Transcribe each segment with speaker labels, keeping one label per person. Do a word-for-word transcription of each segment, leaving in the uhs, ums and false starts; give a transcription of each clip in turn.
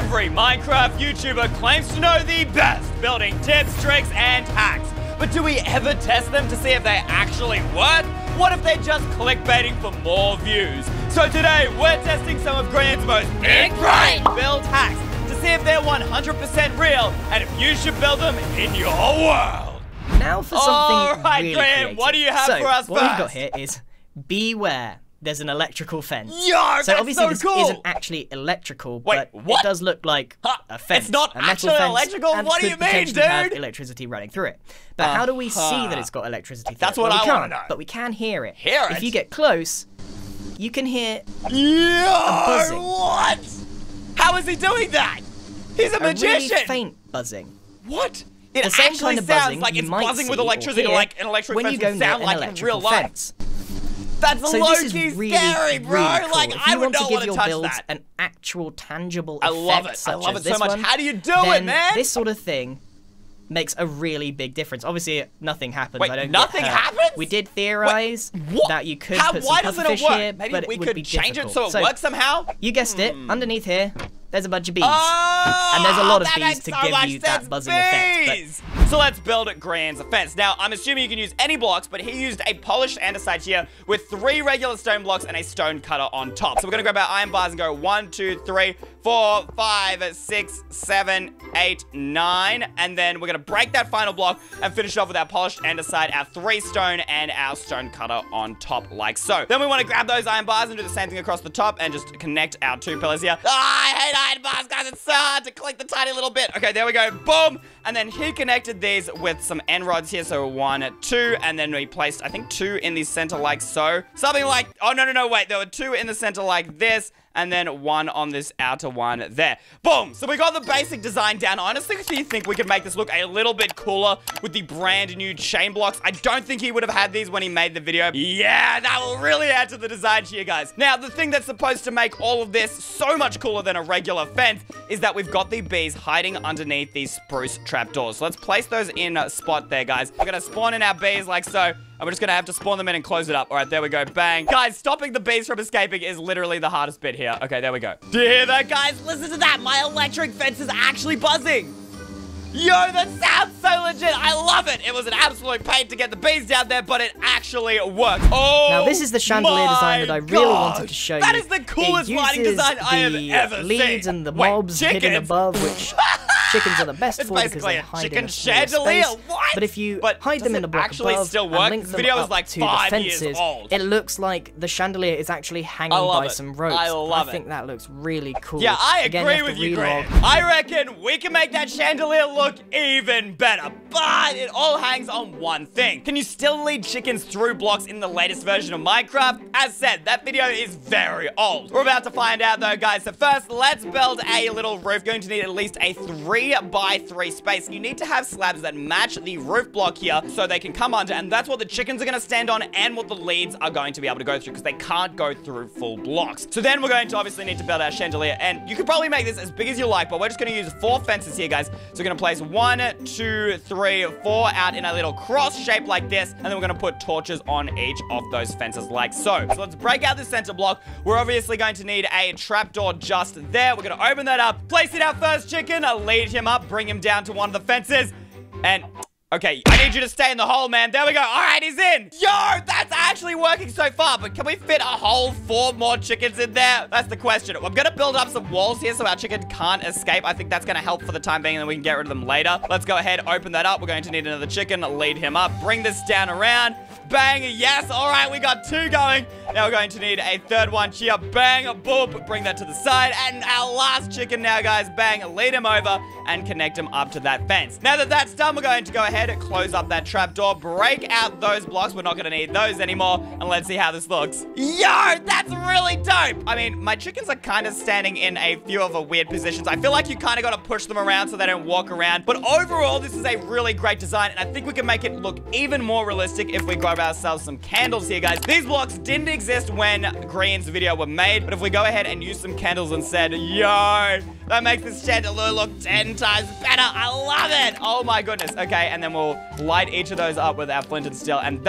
Speaker 1: Every Minecraft YouTuber claims to know the best building tips, tricks, and hacks. But do we ever test them to see if they actually work? What if they're just clickbaiting for more views? So today, we're testing some of Graham's most big brain build hacks to see if they're one hundred percent real and if you should build them in your world.
Speaker 2: Now for something
Speaker 1: All right,
Speaker 2: really
Speaker 1: Graham,
Speaker 2: creative.
Speaker 1: what do you have
Speaker 2: so,
Speaker 1: for us
Speaker 2: what
Speaker 1: first?
Speaker 2: we've got here is beware. There's an electrical fence.
Speaker 1: Yo,
Speaker 2: so
Speaker 1: that's
Speaker 2: obviously
Speaker 1: so
Speaker 2: this
Speaker 1: cool.
Speaker 2: isn't actually electrical,
Speaker 1: Wait,
Speaker 2: but
Speaker 1: what?
Speaker 2: it does look like
Speaker 1: Huh,
Speaker 2: a fence.
Speaker 1: it's not
Speaker 2: a metal
Speaker 1: actually
Speaker 2: fence,
Speaker 1: electrical?
Speaker 2: And
Speaker 1: What do
Speaker 2: could
Speaker 1: you mean,
Speaker 2: potentially have
Speaker 1: dude?
Speaker 2: electricity running through it. But how do we see
Speaker 1: Uh-huh.
Speaker 2: that it's got electricity through
Speaker 1: That's
Speaker 2: it?
Speaker 1: what
Speaker 2: well,
Speaker 1: I
Speaker 2: we
Speaker 1: wanna
Speaker 2: can't,
Speaker 1: know.
Speaker 2: But we can hear it.
Speaker 1: Hear
Speaker 2: If
Speaker 1: it?
Speaker 2: you get close, you can hear
Speaker 1: Yo,
Speaker 2: buzzing.
Speaker 1: what? How is he doing that? He's a,
Speaker 2: a
Speaker 1: magician.
Speaker 2: really faint buzzing.
Speaker 1: What? It
Speaker 2: The same
Speaker 1: actually
Speaker 2: kind of
Speaker 1: sounds
Speaker 2: buzzing
Speaker 1: like
Speaker 2: you
Speaker 1: it's
Speaker 2: might
Speaker 1: buzzing with
Speaker 2: see or
Speaker 1: electricity,
Speaker 2: hear
Speaker 1: like an electric
Speaker 2: when
Speaker 1: fence
Speaker 2: you go
Speaker 1: would
Speaker 2: near
Speaker 1: sound
Speaker 2: an
Speaker 1: like in
Speaker 2: electrical
Speaker 1: real life.
Speaker 2: fence.
Speaker 1: That's
Speaker 2: So
Speaker 1: low
Speaker 2: this is
Speaker 1: key
Speaker 2: really,
Speaker 1: scary, bro.
Speaker 2: really cool.
Speaker 1: Like
Speaker 2: if
Speaker 1: I
Speaker 2: you
Speaker 1: would
Speaker 2: want to
Speaker 1: not
Speaker 2: give
Speaker 1: want to
Speaker 2: your
Speaker 1: touch
Speaker 2: builds
Speaker 1: that.
Speaker 2: an actual tangible
Speaker 1: I
Speaker 2: effect,
Speaker 1: love it. I
Speaker 2: such
Speaker 1: love
Speaker 2: as
Speaker 1: it so
Speaker 2: this
Speaker 1: much.
Speaker 2: one,
Speaker 1: How do you do
Speaker 2: then
Speaker 1: it, man?
Speaker 2: This sort of thing makes a really big difference. Obviously, nothing happens.
Speaker 1: Wait,
Speaker 2: I don't
Speaker 1: nothing
Speaker 2: get hurt.
Speaker 1: happens?
Speaker 2: We did theorize
Speaker 1: What?
Speaker 2: that you could
Speaker 1: How,
Speaker 2: put
Speaker 1: why
Speaker 2: some
Speaker 1: doesn't it
Speaker 2: pufferfish
Speaker 1: work?
Speaker 2: here,
Speaker 1: Maybe
Speaker 2: but
Speaker 1: we
Speaker 2: it would
Speaker 1: could
Speaker 2: be
Speaker 1: change
Speaker 2: difficult.
Speaker 1: it so it works somehow.
Speaker 2: You guessed it. Underneath here, there's a bunch of bees.
Speaker 1: Oh,
Speaker 2: and there's a lot of
Speaker 1: that
Speaker 2: bees
Speaker 1: makes
Speaker 2: to
Speaker 1: so
Speaker 2: give
Speaker 1: much
Speaker 2: you
Speaker 1: sense.
Speaker 2: that buzzing effect. But
Speaker 1: Bees. So let's build Graham's fence. Now, I'm assuming you can use any blocks, but he used a polished andesite here with three regular stone blocks and a stone cutter on top. So we're gonna grab our iron bars and go one, two, three, four, five, six, seven, eight, nine, and then we're gonna break that final block and finish off with our polished andesite, our three stone, and our stone cutter on top, like so. Then we wanna grab those iron bars and do the same thing across the top and just connect our two pillars here. Ah, I hate iron bars, guys. It's so hard to click the tiny little bit. Okay, there we go. Boom. And then he connected these with some end rods here. So one, two, and then we placed, I think, two in the center like so. Something like, oh, no, no, no, wait. There were two in the center like this, and then one on this outer one there. Boom. So we got the basic design down. I honestly think we could make this look a little bit cooler with the brand new chain blocks. I don't think he would have had these when he made the video. Yeah, that will really add to the design here, guys. Now, the thing that's supposed to make all of this so much cooler than a regular fence is that we've got the bees hiding underneath these spruce trapdoors. So let's place those in a spot there, guys. We're gonna spawn in our bees like so, and we're just gonna have to spawn them in and close it up. All right, there we go, bang. Guys, stopping the bees from escaping is literally the hardest bit here. Okay, there we go. Do you hear that, guys? Listen to that. My electric fence is actually buzzing. Yo, that sounds so legit. I love it. It was an absolute pain to get the bees down there, but it actually worked. Oh,
Speaker 2: now this is the chandelier design that I really
Speaker 1: God.
Speaker 2: wanted to show
Speaker 1: That
Speaker 2: you.
Speaker 1: is the coolest
Speaker 2: it
Speaker 1: lighting
Speaker 2: uses
Speaker 1: design I have
Speaker 2: the
Speaker 1: ever
Speaker 2: leads
Speaker 1: seen.
Speaker 2: and the
Speaker 1: Wait,
Speaker 2: mobs hidden
Speaker 1: chickens?
Speaker 2: above, which chickens are the best
Speaker 1: It's
Speaker 2: for because
Speaker 1: basically
Speaker 2: they
Speaker 1: a
Speaker 2: hide
Speaker 1: chicken
Speaker 2: in a smaller
Speaker 1: chandelier.
Speaker 2: space.
Speaker 1: What?
Speaker 2: But if you
Speaker 1: But
Speaker 2: hide them
Speaker 1: does
Speaker 2: in
Speaker 1: it
Speaker 2: a block
Speaker 1: actually
Speaker 2: above
Speaker 1: still
Speaker 2: and
Speaker 1: work?
Speaker 2: link
Speaker 1: This
Speaker 2: them
Speaker 1: video was
Speaker 2: up
Speaker 1: like
Speaker 2: to
Speaker 1: five
Speaker 2: the
Speaker 1: years
Speaker 2: fences,
Speaker 1: old.
Speaker 2: it looks like the chandelier is actually hanging
Speaker 1: I love
Speaker 2: by
Speaker 1: it.
Speaker 2: some ropes.
Speaker 1: I love
Speaker 2: I
Speaker 1: it.
Speaker 2: think that looks really cool.
Speaker 1: Yeah, I
Speaker 2: Again,
Speaker 1: agree
Speaker 2: you have
Speaker 1: with
Speaker 2: to
Speaker 1: you,
Speaker 2: relog.
Speaker 1: Graham. I reckon we can make that chandelier look even better, but it all hangs on one thing. Can you still lead chickens through blocks in the latest version of Minecraft? As said, that video is very old. We're about to find out though, guys. So first, let's build a little roof. Going to need at least a three by three space. You need to have slabs that match the roof block here so they can come under, and that's what the chickens are gonna stand on and what the leads are going to be able to go through because they can't go through full blocks. So then we're going to obviously need to build our chandelier, and you could probably make this as big as you like, but we're just gonna use four fences here, guys. So we're gonna place one, two, three, four out in a little cross shape like this, and then we're gonna put torches on each of those fences like so. So let's break out the center block. We're obviously going to need a trapdoor just there. We're gonna open that up, place in our first chicken, lead him up, bring him down to one of the fences, and okay, I need you to stay in the hole, man. There we go. All right, he's in. Yo, that's actually working so far, but can we fit a whole four more chickens in there? That's the question. I'm gonna build up some walls here so our chicken can't escape. I think that's gonna help for the time being, and then we can get rid of them later. Let's go ahead, open that up. We're going to need another chicken, lead him up, bring this down around. Bang, yes, all right, we got two going. Now we're going to need a third one here. Bang, boop, bring that to the side. And our last chicken now, guys, bang, lead him over and connect him up to that fence. Now that that's done, we're going to go ahead and close up that trapdoor, break out those blocks. We're not going to need those anymore. And let's see how this looks. Yo, that's really dope. I mean, my chickens are kind of standing in a few of a weird positions. I feel like you kind of got to push them around so they don't walk around. But overall, this is a really great design, and I think we can make it look even more realistic if we grab ourselves some candles here, guys. These blocks didn't exist when Green's video were made, but if we go ahead and use some candles instead, yo, that makes this chandelier look ten times better. I love it. Oh my goodness. Okay, and then we'll light each of those up with our flint and steel, and that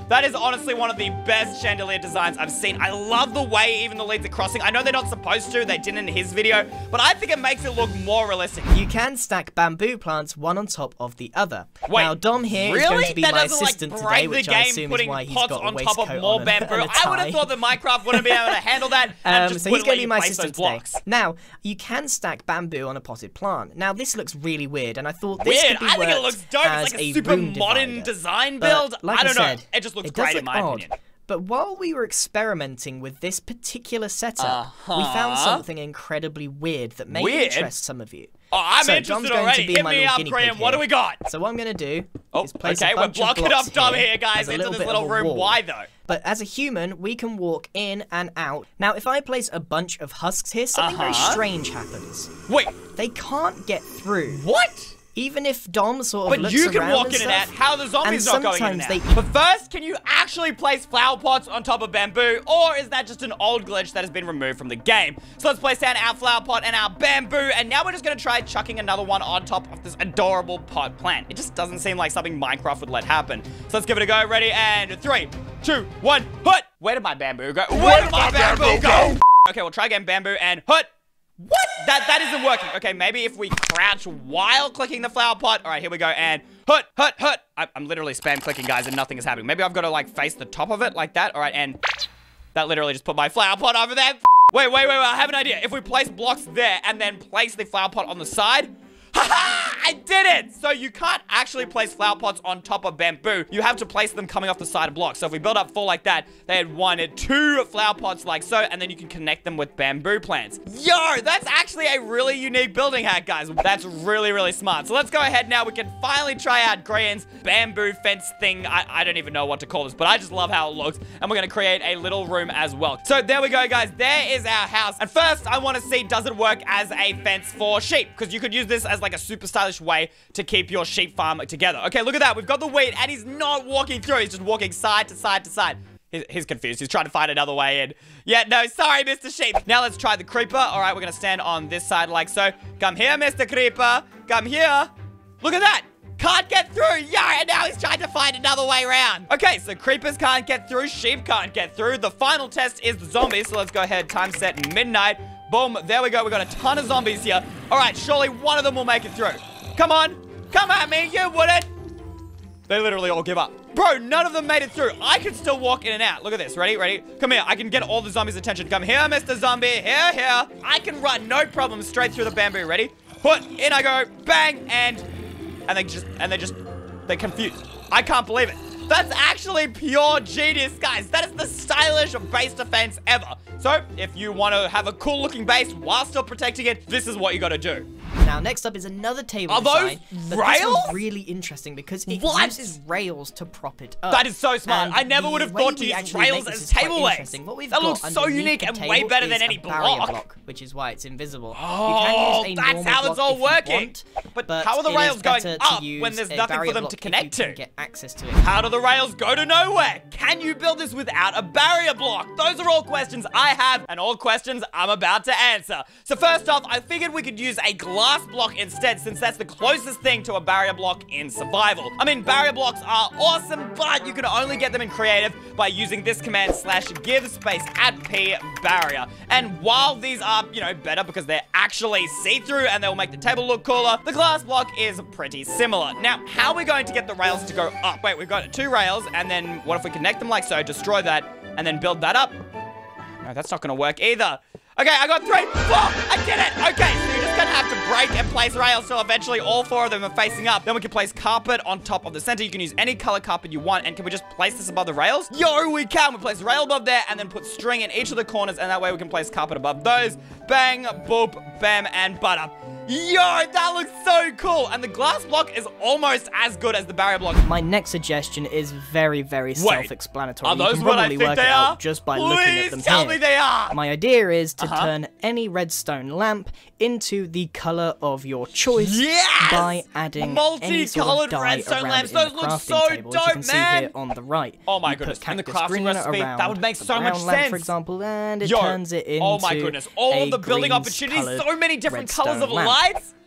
Speaker 1: That is honestly one of the best chandelier designs I've seen. I love the way even the leads are crossing. I know they're not supposed to, they didn't in his video, but I think it makes it look more realistic.
Speaker 2: You can stack bamboo plants one on top of the other.
Speaker 1: Wait,
Speaker 2: now, Dom here
Speaker 1: really?
Speaker 2: is going to be
Speaker 1: that
Speaker 2: my
Speaker 1: doesn't,
Speaker 2: assistant
Speaker 1: like,
Speaker 2: today,
Speaker 1: break
Speaker 2: which
Speaker 1: the
Speaker 2: I
Speaker 1: game,
Speaker 2: assume is
Speaker 1: putting
Speaker 2: why he's
Speaker 1: pots
Speaker 2: got a
Speaker 1: on top of
Speaker 2: waistcoat
Speaker 1: more
Speaker 2: on
Speaker 1: bamboo.
Speaker 2: and a
Speaker 1: I would have
Speaker 2: tie.
Speaker 1: thought that Minecraft wouldn't be able to handle that and
Speaker 2: Um,
Speaker 1: just
Speaker 2: so he's
Speaker 1: wouldn't
Speaker 2: going
Speaker 1: let
Speaker 2: to be
Speaker 1: you
Speaker 2: my
Speaker 1: place
Speaker 2: assistant
Speaker 1: those
Speaker 2: today.
Speaker 1: blocks.
Speaker 2: Now, you can stack bamboo on a potted plant. Now, this looks really weird, and I thought this
Speaker 1: Weird.
Speaker 2: could be
Speaker 1: I think it
Speaker 2: worked
Speaker 1: looks dope.
Speaker 2: as
Speaker 1: It's like a,
Speaker 2: a
Speaker 1: super
Speaker 2: room
Speaker 1: modern
Speaker 2: divider.
Speaker 1: design
Speaker 2: But,
Speaker 1: build.
Speaker 2: like
Speaker 1: I don't
Speaker 2: said,
Speaker 1: know. It just looks
Speaker 2: it does
Speaker 1: great
Speaker 2: look
Speaker 1: in my
Speaker 2: odd.
Speaker 1: opinion.
Speaker 2: But while we were experimenting with this particular setup,
Speaker 1: Uh-huh.
Speaker 2: we found something incredibly weird that may
Speaker 1: Weird?
Speaker 2: interest some of you.
Speaker 1: Oh, I'm
Speaker 2: So,
Speaker 1: interested
Speaker 2: Dom's going
Speaker 1: already.
Speaker 2: to be
Speaker 1: Hit
Speaker 2: my
Speaker 1: me
Speaker 2: little
Speaker 1: up,
Speaker 2: guinea
Speaker 1: Graham.
Speaker 2: pig
Speaker 1: What do
Speaker 2: here.
Speaker 1: we got?
Speaker 2: So what I'm going to do
Speaker 1: Oh,
Speaker 2: is place
Speaker 1: okay,
Speaker 2: a
Speaker 1: we're
Speaker 2: bunch
Speaker 1: blocking
Speaker 2: of
Speaker 1: it
Speaker 2: blocks
Speaker 1: up, Dom,
Speaker 2: here,
Speaker 1: here, guys,
Speaker 2: as a
Speaker 1: into
Speaker 2: little
Speaker 1: this
Speaker 2: bit
Speaker 1: little
Speaker 2: of a
Speaker 1: room.
Speaker 2: wall.
Speaker 1: Why, though?
Speaker 2: But as a human, we can walk in and out. Now, if I place a bunch of husks here, something very
Speaker 1: Uh-huh.
Speaker 2: strange happens.
Speaker 1: Wait,
Speaker 2: They can't get through.
Speaker 1: what?
Speaker 2: Even if Dom sort of
Speaker 1: But
Speaker 2: looks
Speaker 1: you can
Speaker 2: around
Speaker 1: walk
Speaker 2: and
Speaker 1: in and out.
Speaker 2: stuff,
Speaker 1: How are the zombies
Speaker 2: and
Speaker 1: not going in and
Speaker 2: sometimes
Speaker 1: out?
Speaker 2: they-
Speaker 1: But first, can you actually place flower pots on top of bamboo, or is that just an old glitch that has been removed from the game? So let's place down our flower pot and our bamboo, and now we're just gonna try chucking another one on top of this adorable pot plant. It just doesn't seem like something Minecraft would let happen. So let's give it a go. Ready? And three, two, one, hut! Where did my bamboo go? Where did my bamboo go? Okay, we'll try again. Bamboo and hut. What? That that isn't working. Okay, maybe if we crouch while clicking the flower pot. All right, here we go. And hut, hut, hut. I, I'm literally spam clicking, guys, and nothing is happening. Maybe I've got to, like, face the top of it like that. All right, and that literally just put my flower pot over there. Wait, wait, wait, wait. I have an idea. If we place blocks there and then place the flower pot on the side. Haha! I did it! So you can't actually place flower pots on top of bamboo. You have to place them coming off the side of blocks. So if we build up four like that, they had one and two flower pots like so, and then you can connect them with bamboo plants. Yo, that's actually a really unique building hack, guys. That's really, really smart. So let's go ahead now. We can finally try out Graham's bamboo fence thing. I, I don't even know what to call this, but I just love how it looks. And we're gonna create a little room as well. So there we go, guys. There is our house. And first, I wanna see, does it work as a fence for sheep? Because you could use this as like a super stylish way to keep your sheep farm together. Okay, look at that. We've got the wheat, and he's not walking through. He's just walking side to side to side. He's, he's confused. He's trying to find another way in. Yeah, no, sorry, Mister Sheep. Now let's try the creeper. All right, we're going to stand on this side like so. Come here, Mister Creeper. Come here. Look at that. Can't get through. Yeah, and now he's trying to find another way around. Okay, so creepers can't get through. Sheep can't get through. The final test is the zombies. So let's go ahead. Time set midnight. Boom. There we go. We got a ton of zombies here. All right, surely one of them will make it through. Come on. Come at me. You wouldn't. They literally all give up. Bro, none of them made it through. I can still walk in and out. Look at this. Ready? Ready? Come here. I can get all the zombies' attention. Come here, Mister Zombie. Here, here. I can run, no problem, straight through the bamboo. Ready? Put in I go. Bang. And... And they just... And they just... They're confused. I can't believe it. That's actually pure genius, guys. That is the stylish base defense ever. So, if you want to have a cool-looking base while still protecting it, this is what you got to do.
Speaker 2: Now, next up is another table
Speaker 1: Are
Speaker 2: design.
Speaker 1: those
Speaker 2: but
Speaker 1: rails?
Speaker 2: This one's really interesting because it
Speaker 1: What?
Speaker 2: uses rails to prop it up.
Speaker 1: That is so smart.
Speaker 2: And
Speaker 1: I never
Speaker 2: the
Speaker 1: would have
Speaker 2: way
Speaker 1: thought to
Speaker 2: we
Speaker 1: use
Speaker 2: actually
Speaker 1: rails
Speaker 2: make this
Speaker 1: as
Speaker 2: is quite
Speaker 1: table legs.
Speaker 2: interesting. What we've
Speaker 1: That
Speaker 2: got
Speaker 1: looks so
Speaker 2: underneath
Speaker 1: unique
Speaker 2: the
Speaker 1: and way
Speaker 2: table
Speaker 1: better
Speaker 2: is
Speaker 1: than any
Speaker 2: a barrier
Speaker 1: block.
Speaker 2: block, which is why it's invisible.
Speaker 1: Oh,
Speaker 2: you can use a
Speaker 1: that's
Speaker 2: normal
Speaker 1: how it's
Speaker 2: block
Speaker 1: all
Speaker 2: if you
Speaker 1: working.
Speaker 2: want,
Speaker 1: But
Speaker 2: but
Speaker 1: how are the
Speaker 2: it
Speaker 1: rails
Speaker 2: is
Speaker 1: going
Speaker 2: better to
Speaker 1: up
Speaker 2: use
Speaker 1: when there's
Speaker 2: a
Speaker 1: nothing for
Speaker 2: barrier
Speaker 1: them
Speaker 2: block
Speaker 1: to
Speaker 2: if you
Speaker 1: connect
Speaker 2: can
Speaker 1: to?
Speaker 2: get access to it.
Speaker 1: How do the rails go to nowhere? Can you build this without a barrier block? Those are all questions I have, and all questions I'm about to answer. So first off, I figured we could use a glass block instead, since that's the closest thing to a barrier block in survival. I mean, barrier blocks are awesome, but you can only get them in creative by using this command slash give space at P barrier. And while these are, you know, better because they're actually see-through and they'll make the table look cooler, the glass block is pretty similar. Now, how are we going to get the rails to go up? Wait, we've got two rails, and then what if we connect them like so, destroy that, and then build that up? No, that's not gonna work either. Okay, I got three, four, I did it! Okay, so you're just gonna have to break and place rails till eventually all four of them are facing up. Then we can place carpet on top of the center. You can use any color carpet you want, and can we just place this above the rails? Yo, we can! We place rail above there, and then put string in each of the corners, and that way we can place carpet above those. Bang, boop, bam, and butter. Yo, that looks so cool! And the glass block is almost as good as the barrier block.
Speaker 2: My next suggestion is very, very self-explanatory.
Speaker 1: Are those
Speaker 2: you can
Speaker 1: what I
Speaker 2: probably
Speaker 1: think
Speaker 2: work
Speaker 1: they
Speaker 2: it
Speaker 1: are?
Speaker 2: out just by
Speaker 1: Please
Speaker 2: looking at them
Speaker 1: tell
Speaker 2: here.
Speaker 1: me they are!
Speaker 2: My idea is to
Speaker 1: Uh-huh.
Speaker 2: turn any redstone lamp into the color of your choice
Speaker 1: Yes!
Speaker 2: by adding any sort
Speaker 1: Multicolored
Speaker 2: of dye
Speaker 1: redstone
Speaker 2: around
Speaker 1: lamps.
Speaker 2: it in
Speaker 1: Those
Speaker 2: the
Speaker 1: look
Speaker 2: crafting
Speaker 1: so
Speaker 2: table, which
Speaker 1: dope,
Speaker 2: you can see
Speaker 1: man!
Speaker 2: here on the right.
Speaker 1: Oh my
Speaker 2: You put
Speaker 1: goodness, and the
Speaker 2: cactus
Speaker 1: crafting
Speaker 2: green
Speaker 1: recipe, that
Speaker 2: around
Speaker 1: would make
Speaker 2: the
Speaker 1: so much
Speaker 2: brown lamp,
Speaker 1: sense.
Speaker 2: for example, and it
Speaker 1: Yo,
Speaker 2: turns it into
Speaker 1: oh my goodness, all
Speaker 2: a
Speaker 1: the building opportunities,
Speaker 2: greens-colored
Speaker 1: so many different colors
Speaker 2: redstone
Speaker 1: of
Speaker 2: lamp.
Speaker 1: lights.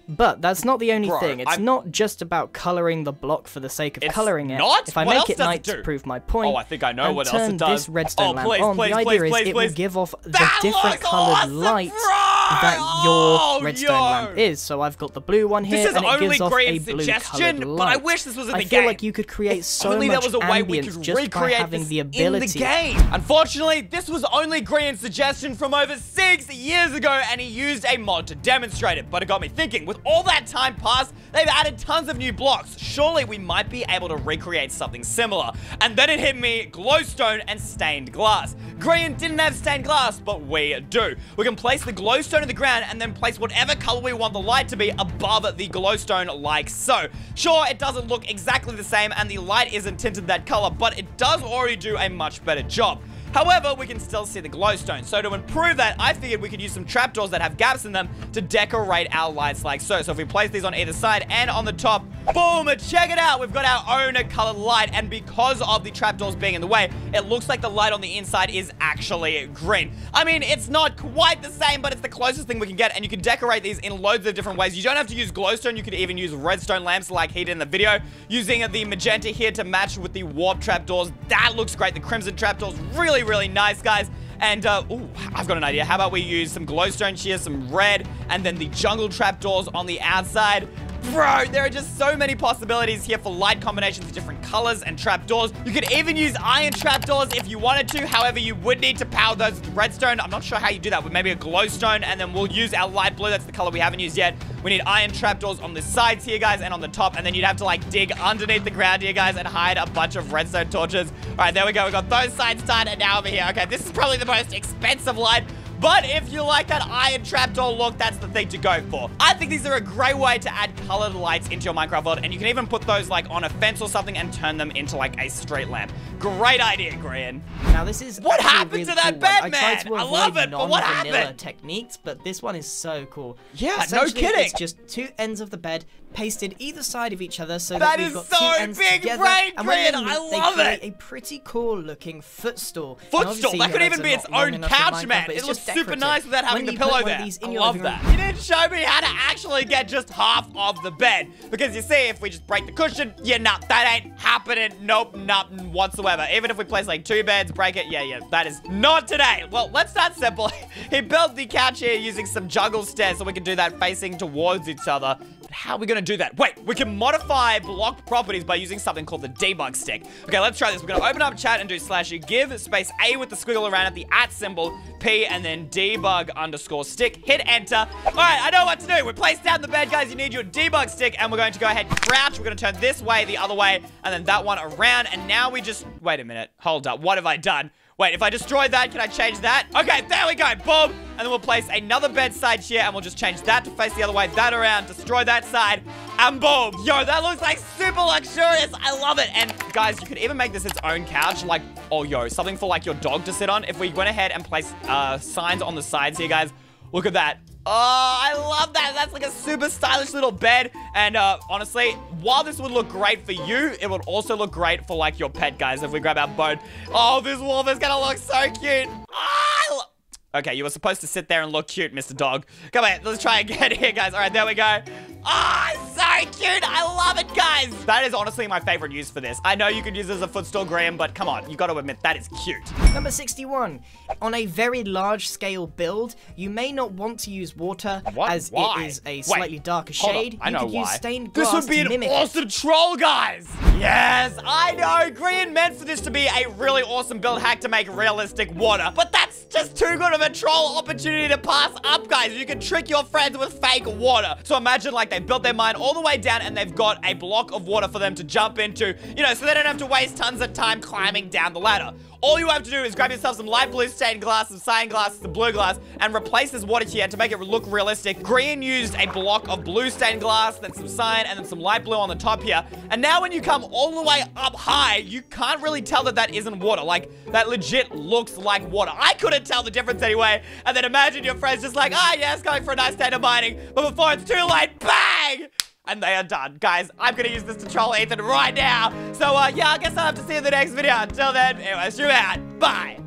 Speaker 2: But that's not the only
Speaker 1: Bro,
Speaker 2: thing. It's
Speaker 1: I'm-
Speaker 2: not just about coloring the block for the sake of
Speaker 1: It's
Speaker 2: coloring it.
Speaker 1: not?
Speaker 2: If I
Speaker 1: What
Speaker 2: make
Speaker 1: else
Speaker 2: it
Speaker 1: does it
Speaker 2: night
Speaker 1: do?
Speaker 2: to prove my point,
Speaker 1: Oh, I think I know
Speaker 2: and
Speaker 1: what else it
Speaker 2: turn
Speaker 1: does.
Speaker 2: this redstone
Speaker 1: Oh,
Speaker 2: lamp
Speaker 1: please,
Speaker 2: on,
Speaker 1: please,
Speaker 2: the idea
Speaker 1: please,
Speaker 2: is
Speaker 1: please,
Speaker 2: it
Speaker 1: please.
Speaker 2: will give off the
Speaker 1: That
Speaker 2: different
Speaker 1: looks
Speaker 2: coloured
Speaker 1: awesome,
Speaker 2: light
Speaker 1: bro!
Speaker 2: that
Speaker 1: Oh,
Speaker 2: your redstone
Speaker 1: yo.
Speaker 2: lamp is. So I've got the blue one here,
Speaker 1: This is
Speaker 2: and it
Speaker 1: only
Speaker 2: gives off a
Speaker 1: Green's
Speaker 2: blue
Speaker 1: suggestion,
Speaker 2: coloured
Speaker 1: but I
Speaker 2: light.
Speaker 1: wish this was in
Speaker 2: I
Speaker 1: the
Speaker 2: feel
Speaker 1: game.
Speaker 2: like you could create so
Speaker 1: only
Speaker 2: much
Speaker 1: there was a way we
Speaker 2: ambience
Speaker 1: could
Speaker 2: just by
Speaker 1: recreate
Speaker 2: having
Speaker 1: this
Speaker 2: the
Speaker 1: in
Speaker 2: ability.
Speaker 1: the game. Unfortunately, this was only Green's suggestion from over six years ago, and he used a mod to demonstrate it. But it got me thinking, with all that time passed, they've added tons of new blocks. Surely we might be able to recreate something similar. And then it hit me, glowstone and stained glass. Green didn't have stained glass, but we do. We can place the glowstone in the ground and then place whatever color we want the light to be above the glowstone, like so. Sure, it doesn't look exactly the same and the light isn't tinted that color, but it does already do a much better job. However, we can still see the glowstone. So to improve that, I figured we could use some trapdoors that have gaps in them to decorate our lights like so. So if we place these on either side and on the top, boom, check it out. We've got our own colored light. And because of the trapdoors being in the way, it looks like the light on the inside is actually green. I mean, it's not quite the same, but it's the closest thing we can get. And you can decorate these in loads of different ways. You don't have to use glowstone. You could even use redstone lamps like he did in the video. Using the magenta here to match with the warp trapdoors. That looks great. The crimson trapdoors really really nice, guys. And, uh, ooh, I've got an idea. How about we use some glowstone here, some red, and then the jungle trapdoors on the outside? Bro, there are just so many possibilities here for light combinations of different colors and trapdoors. You could even use iron trapdoors if you wanted to. However, you would need to power those with redstone. I'm not sure how you do that, with maybe a glowstone, and then we'll use our light blue. That's the color we haven't used yet. We need iron trapdoors on the sides here, guys, and on the top, and then you'd have to, like, dig underneath the ground here, guys, and hide a bunch of redstone torches. All right, there we go. We got those sides done, and now over here. Okay, this is probably the most expensive light, but if you like that iron trapdoor look, that's the thing to go for. I think these are a great way to add colored lights into your Minecraft world, and you can even put those like on a fence or something and turn them into like a street lamp. Great idea, Grian.
Speaker 2: Now this is
Speaker 1: What
Speaker 2: actually
Speaker 1: happened
Speaker 2: really
Speaker 1: to that
Speaker 2: cool
Speaker 1: bed,
Speaker 2: one. I tried to
Speaker 1: man? I
Speaker 2: avoid
Speaker 1: love it, but what
Speaker 2: non-vanilla
Speaker 1: happened?
Speaker 2: techniques, but this one is so cool.
Speaker 1: Yeah, no
Speaker 2: Essentially,
Speaker 1: kidding.
Speaker 2: It's just two ends of the bed pasted either side of each other, so
Speaker 1: That
Speaker 2: that, we've
Speaker 1: is
Speaker 2: got
Speaker 1: so
Speaker 2: two ends
Speaker 1: big
Speaker 2: together.
Speaker 1: brain,
Speaker 2: and when
Speaker 1: Grian,
Speaker 2: they meet,
Speaker 1: I
Speaker 2: they
Speaker 1: love
Speaker 2: create
Speaker 1: it.
Speaker 2: a pretty cool looking footstool. And
Speaker 1: Footstool,
Speaker 2: obviously,
Speaker 1: that could
Speaker 2: your
Speaker 1: even
Speaker 2: legs
Speaker 1: be
Speaker 2: are
Speaker 1: its
Speaker 2: not long
Speaker 1: own
Speaker 2: enough in
Speaker 1: couch,
Speaker 2: Minecraft,
Speaker 1: man.
Speaker 2: but
Speaker 1: It
Speaker 2: it's
Speaker 1: looks
Speaker 2: just
Speaker 1: super
Speaker 2: decorative.
Speaker 1: nice without having
Speaker 2: When
Speaker 1: the
Speaker 2: you put
Speaker 1: pillow
Speaker 2: one of
Speaker 1: there.
Speaker 2: these in
Speaker 1: I
Speaker 2: your
Speaker 1: love
Speaker 2: living
Speaker 1: that.
Speaker 2: room-
Speaker 1: You didn't show me how to actually get just half of the bed. Because you see, if we just break the cushion, yeah, nah, that ain't happening. Nope, nothing whatsoever. Even if we place like two beds, break it, yeah, yeah, that is not today. Well, let's start simple. He built the couch here using some jungle stairs so we can do that facing towards each other. But how are we gonna do that? Wait, we can modify block properties by using something called the debug stick. Okay, let's try this. We're gonna open up chat and do slash give space A with the squiggle around it, the at symbol, P, and then debug underscore stick. Hit enter. All right, I know what to do. We place down the bed, guys. You need your debug stick, and we're going to go ahead and crouch. We're gonna turn this way, the other way, and then that one around. And now we just, wait a minute, hold up. What have I done? Wait, if I destroy that, can I change that? Okay, there we go, boom. And then we'll place another bedside here, and we'll just change that to face the other way, that around, destroy that side, and boom. Yo, that looks like super luxurious. I love it. And guys, you could even make this its own couch, like, oh, yo, something for like your dog to sit on. If we went ahead and placed uh, signs on the sides here, guys, look at that. Oh, I love that. That's like a super stylish little bed. And uh, honestly, while this would look great for you, it would also look great for like your pet, guys. If we grab our bone. Oh, this wolf is gonna look so cute. Oh, okay, you were supposed to sit there and look cute, Mister Dog. Come on, let's try again here, guys. All right, there we go. Oh, so cute. I love it, guys. That is honestly my favorite use for this. I know you could use it as a footstool, Graham, but come on, you got to admit, that is cute.
Speaker 2: Number sixty-one. On a very large scale build, you may not want to use water
Speaker 1: What?
Speaker 2: as
Speaker 1: Why?
Speaker 2: it is a
Speaker 1: Wait,
Speaker 2: slightly darker
Speaker 1: hold on.
Speaker 2: shade.
Speaker 1: I know
Speaker 2: you could
Speaker 1: why.
Speaker 2: use stained
Speaker 1: This
Speaker 2: glass
Speaker 1: would be
Speaker 2: to
Speaker 1: an
Speaker 2: mimic it.
Speaker 1: awesome troll, guys. Yes, I know. Green meant for this to be a really awesome build hack to make realistic water, but that's just too good of a troll opportunity to pass up, guys. You can trick your friends with fake water. So imagine like they built their mine all the way down and they've got a block of water for them to jump into, you know, so they don't have to waste tons of time climbing down the ladder. All you have to do is grab yourself some light blue stained glass, some cyan glass, some blue glass, and replace this water here to make it look realistic. Green used a block of blue stained glass, then some cyan, and then some light blue on the top here. And now when you come all the way up high, you can't really tell that that isn't water. Like, that legit looks like water. I couldn't tell the difference anyway. And then imagine your friends just like, ah, yes, going for a nice day of mining. But before it's too late, bang! And they are done. Guys, I'm gonna use this to troll Ethan right now. So, uh, yeah, I guess I'll have to see you in the next video. Until then, anyway, stream out. Bye!